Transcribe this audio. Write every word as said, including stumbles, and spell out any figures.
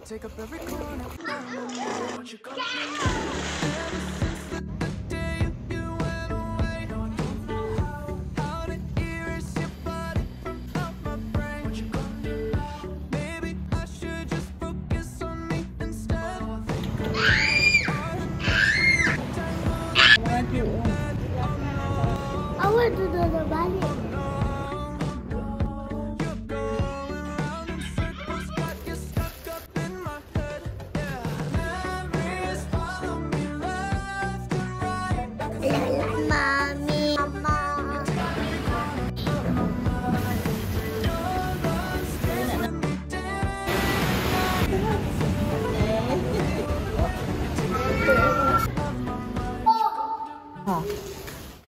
take up every corner. What you gonna do? I want to do the ballet.